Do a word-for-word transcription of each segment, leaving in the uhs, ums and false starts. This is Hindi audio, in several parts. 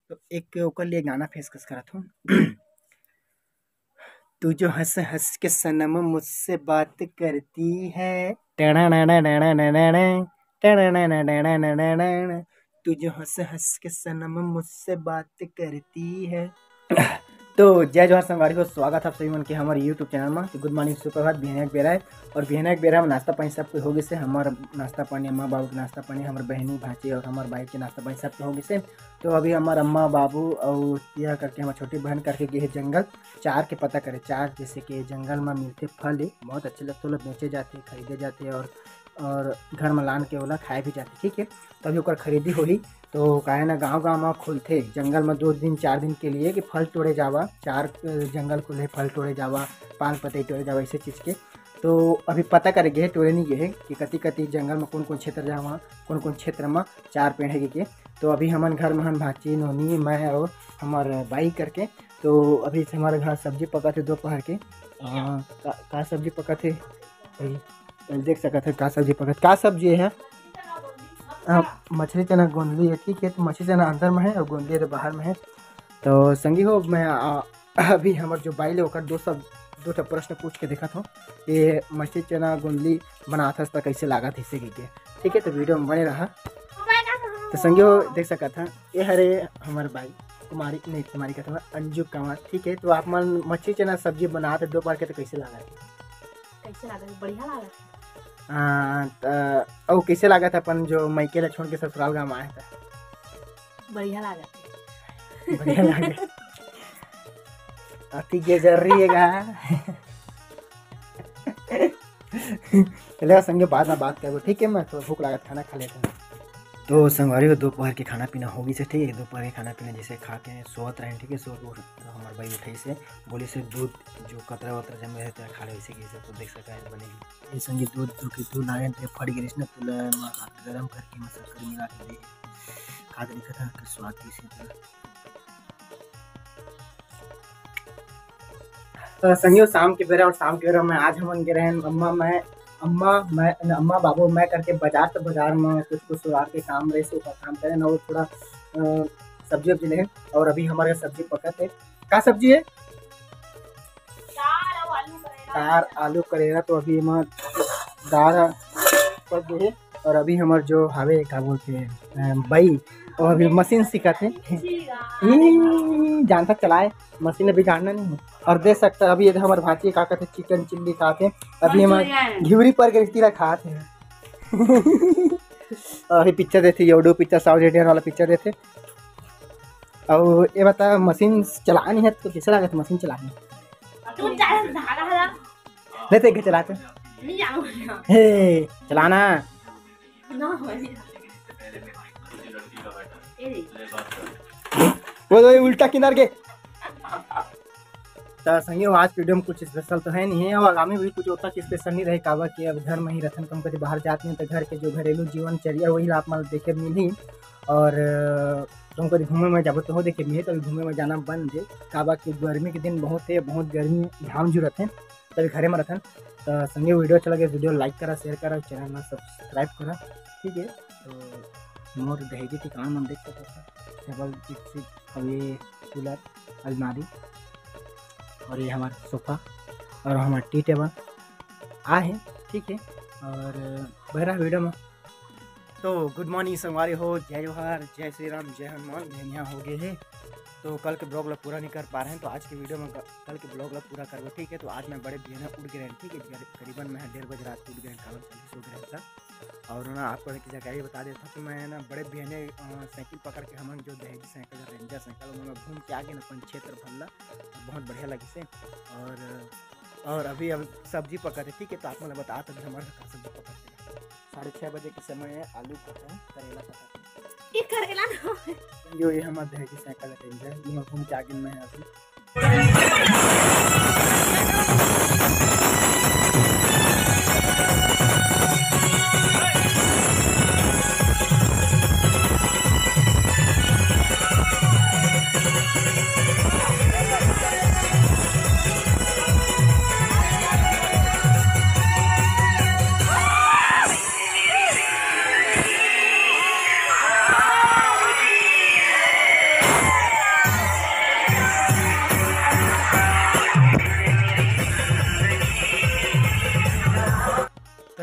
तो एक ओकर लिए गाना पेशकश करत हूँ। तू जो हंस हंस के सनम मुझसे बात करती है, तू जो हंस हंस के सनम मुझसे बात करती है। तो जय जोहार संगवारी को स्वागत है आप सभी मन के हमारे यूट्यूब चैनल में। तो गुड मॉर्निंग सुप्रभात बिहान एक बेरा है और बिहान एक बेरा में नाश्ता पानी सबके होगी से हमार नाश्ता पानी अम्मा बाबू के नाश्ता पानी हमारे बहनी भाची और हमारे भाई के नाश्ता पानी सबके होगी से। तो अभी हमारे अम्मा बाबू और यह करके हमारे छोटी बहन करके गए जंगल चार के पता करे। चार जैसे कि जंगल में मिलते फल बहुत अच्छे लगते लोग बेचे जाते खरीदे जाते और और घर में लान के वाला खाए भी जाते। ठीक है, तभी ओकर खरीदी होली तो काहे ना गांव गांव में खुलते जंगल में दो दिन चार दिन के लिए कि फल तोड़े जावा। चार जंगल खुले फल तोड़े जावा, पान पतई तोड़े जावा, ऐसे चीज़ के। तो अभी पता करे गए तोड़े नहीं गए कि कति कति जंगल में कौन कौन क्षेत्र जावा कौन कौन क्षेत्र में चार पेड़ है के। तो अभी हमारे घर में हम भाची नोनी मैं और हमारे बाई करके तो अभी हमारे घर सब्जी पका थे दोपहर के। का, का सब्जी पका थे देख सकते थे का सब्जी पका का सब्जी है मछली चना गोंदली है। ठीक है, तो मछली चना अंदर में है और गोंदली तो बाहर में है। तो संगी हो मैं आ, अभी हमारे जो बाइल होकर दो सब दो ठो प्रश्न पूछ के देखा था कि मछली चना गोंदली बना था तो कैसे लगा था इसे के। ठीक है, तो वीडियो में बने रहा। तो संगी हो देख सका था ये हरे हमारे भाई कुमारी नहीं कुमारी का था अंजू कंवर। ठीक है, तो आप मन मछली चना सब्जी बनाते दो बार के तो कैसे लगा कैसे लगा? बढ़िया लगा और कैसे लगा था अपन जो मैके ला छोड़ के ससुराल गाँव आया था? बढ़िया लगा बढ़िया लगा अति के जरिएगा चलेगा संगे बाद में बात करो। ठीक है, मैं थोड़ा भूख लगा खाना खा लेता हूँ। तो संगवारी को दोपहर के खाना पीना होगी से। ठीक है, दोपहर के खाना पीना जैसे खा के सोत रहे। ठीक है, सोत हमारे भाई उठाई से बोले से दूध जो कतरा वतरा जमे रहता है खा ले वैसे कैसे तो देख सका है बनेगी। ये संगे दूध जो कि दूध लागे थे फट गिरी ना तुला हाथ गरम करके मैं शक्कर मिला के दे खा के दिखा था कि स्वाद कैसे था। तो संगे शाम के बेरा और शाम के बेरा में आज हम गए रहे अम्मा मैं अम्मा मैं अम्मा बाबू मैं करके बाजार तो बाजार में कुछ कुछ सुधार के काम रहे का काम करें ना और थोड़ा सब्जी वब्जी ले। और अभी हमारे सब्जी पका थे क्या सब्जी है दाल आलू करेला। तो अभी हम दाल पक गए और अभी हमारे जो हवे क्या बोलते हैं भाई और अभी मशीन सीखा थे जानता चलाए मशीन अभी जानना नहीं है। और देख सकते अभी ये हमारे भाची का कहते चिकन चिल्ली खाते अभी हमारे घिवरी पर के रिश्ती खाते हैं। अभी पिक्चर देते यूट्यूब पिक्चर साउथ इंडियन वाला पिक्चर देते। और ये बता मशीन चलानी है तो कैसे लगा था मशीन चलानी लेते के चलाते हे चलाना वो तो उल्टा किनार के। तो संगे आज वीडियो में कुछ स्पेशल तो है नहीं है और आगामी भी कुछ उतना स्पेशल नहीं रहे काबा कि अब घर में ही रहते कम कभी बाहर जाते हैं तो घर के जो घरेलू जीवन चर्या वही आप मान देखे मिली। और तुम कभी घूमे में जब तो हो देखे मिले तभी घूमे में जाना बंद है काबा की गर्मी के दिन बहुत है बहुत गर्मी घाम जरूरत है तभी घरे में रहते। तो संगे वीडियो अच्छा लगे वीडियो लाइक करा शेयर करा चैनल में सब्सक्राइब करा। ठीक है, तो मोर दहेजी ठिकाना मन देख सकते टेबल अभी कूलर अलमारी और ये हमारा सोफ़ा और हमारा टी टेबल आ है। ठीक है, और बहरा वीडियो में तो गुड मॉर्निंग संगवारी हो जय जोहार जय श्री राम जय हनुमान जय यहाँ हो गए हैं। तो कल के ब्लॉग पूरा नहीं कर पा रहे हैं तो आज के वीडियो में कल के ब्लॉग पूरा करवा। ठीक है, तो आज मैं बड़े बिहान उड़ गए हैं। ठीक है, करीबन मैं डेढ़ बजे रात उड़ गए कावन चालीस हो गया था। और ना आपको एक जानकारी बता देता हूँ कि मैं ना बड़े बिहाने साइकिल पकड़ के हम जो दहेजी साइकिल रेंजर साइकिल में घूम के आगे ना अपन क्षेत्र भल्ला बहुत बढ़िया लगी से। और और अभी अब सब्जी पकाते। ठीक है, तो आप मैंने बताया था हमारे सब्जी पकाते साढ़े छः बजे के समय है आलू पका करेला पका ये करेला ना यो ये हमारे दहेजी साइकिल रेंजर ये घूम के आगे में है अभी।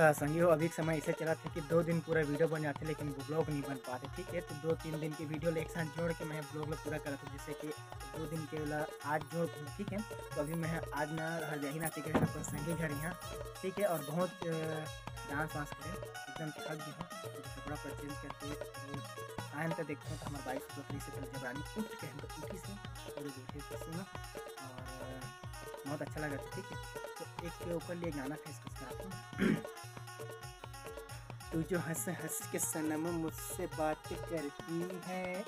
संगी हो अभी समय ऐसे चला था कि दो दिन पूरा वीडियो बन जाते लेकिन वो ब्लॉग नहीं बन पाते। ठीक है, तो दो तीन दिन की वीडियो एक साथ जोड़ के मैं ब्लॉग में पूरा करा था, जैसे कि दो दिन के वाला आज जोड़। ठीक है, तो अभी मैं आज ना हरजाही ना टिकट पर संगी घर यहाँ। ठीक है, और बहुत डांस वांस करे एकदम थक गई हूँ, तो कपड़ा पर चेंज करके आयन का देखता हूँ तो हमारे बाइक बकरी से पहले जब रानी उठ के हम तो उठी से और बैठे थे सुना और बहुत अच्छा लगा था। ठीक है, तो एक के ऊपर लिए गाना था इसको सुनाता हूँ। तू जो हंस हंस के सनम मुझसे बात करती है,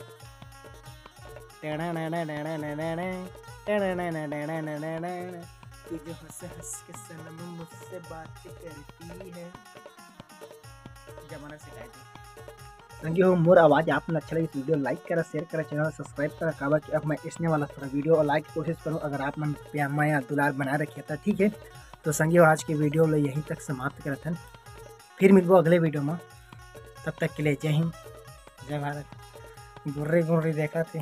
तू जो हंस हंस के सनम मुझसे बात करती है, जमाना सिखाई थी। संगी हो मोर आवाज़ आप अच्छा लगे इस वीडियो लाइक करा, शेयर करा, चैनल सब्सक्राइब करा। काबा कि अब मैं इसने वाला थोड़ा वीडियो और लाइक की कोशिश करूँ अगर आप मन प्यार माया दुलार बनाए रखे था। ठीक है, तो संगी हो आज की वीडियो लो यहीं तक समाप्त करते हैं, फिर मिलबो अगले वीडियो में। तब तक के लिए जय हिंद जय भारत। गुर्री गुर्री देखा थी।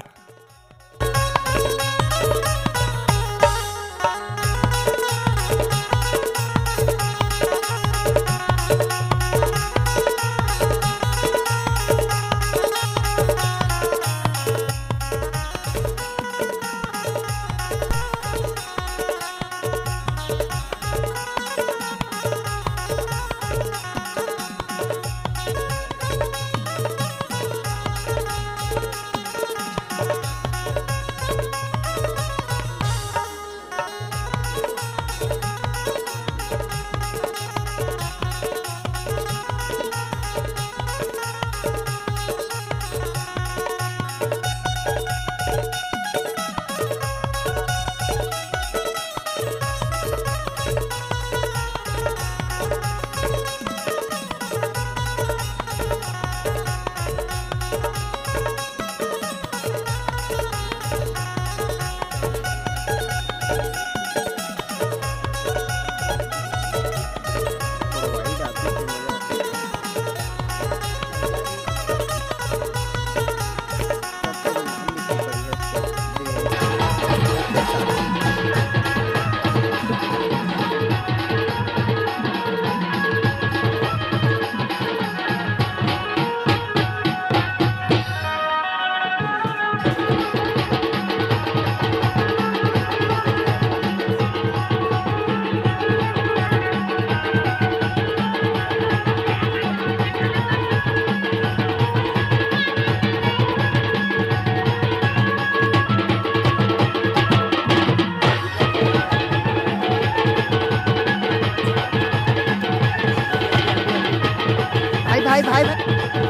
भाई भाई भाई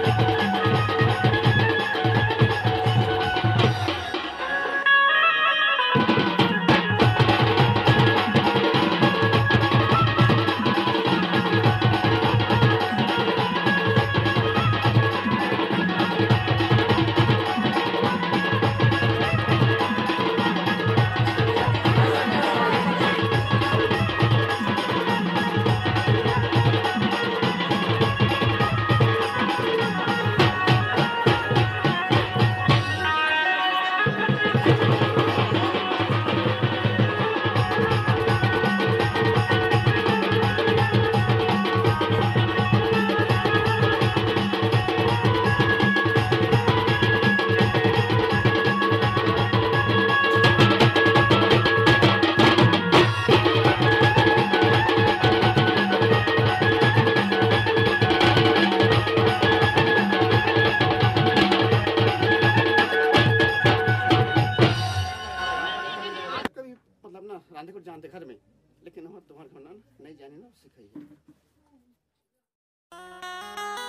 रांधे को जानते घर में, लेकिन तुम्हारे घर नहीं जाने ना सिखाइए।